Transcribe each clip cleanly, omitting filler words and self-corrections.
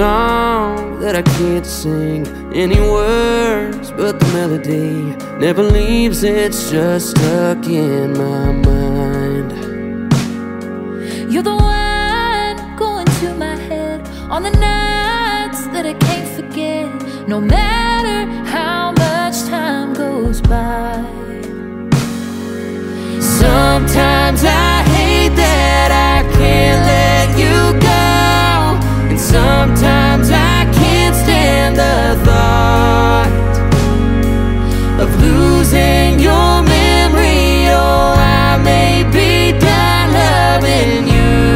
song that I can't sing any words, but the melody never leaves, it's just stuck in my mind. You're the one going to my head on the nights that I can't forget, no matter how much time goes by. Sometimes I hate that I can't let you go, and sometimes I can't stand the thought of losing your memory. Oh, I may be done loving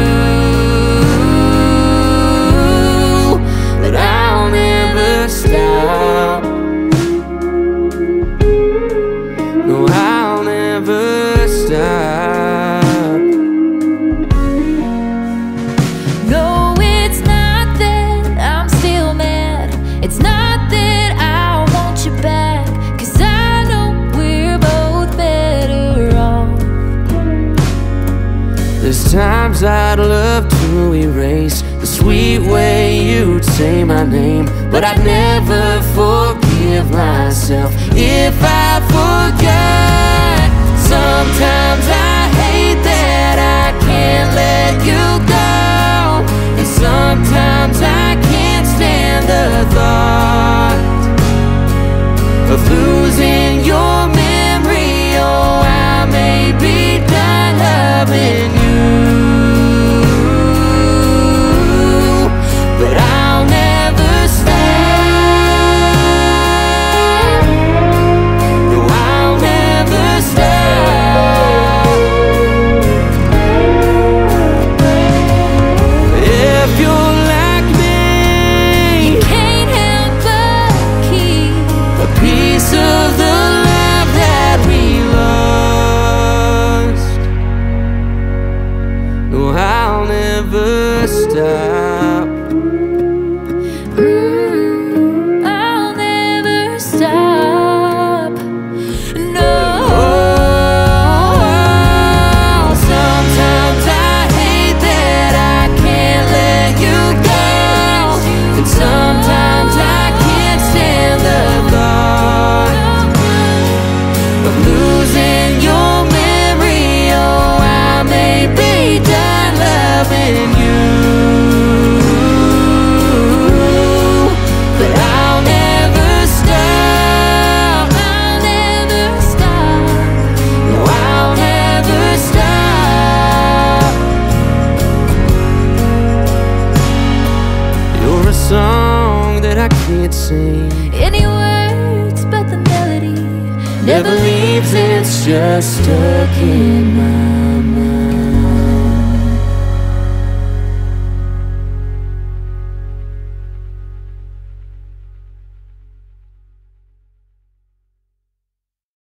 you, but I'll never stop. No, I'll never stop. No, it's not that I'm still mad, it's not that I want you back, 'cause I know we're both better off. There's times I'd love to erase the sweet way you'd say my name, but I'd never forgive myself if I forgot. Sometimes I hate that I can't let you go, and sometimes I can't stand the thought of losing your memory. Oh, I may be done loving you, but I'll never stop. No, I'll never stop. If you're like me, You can't help but keep a piece of the love that we lost. No, I'll never stop. I'll never stop. No. Sometimes I hate that I can't let you go, and sometimes I can't stand the thought of losing your memory. Oh, I may be done loving you, but I'll never stop. I'll never stop. No, I'll never stop. You're a song that I can't sing, Any words but the melody never leaves, it's just stuck in my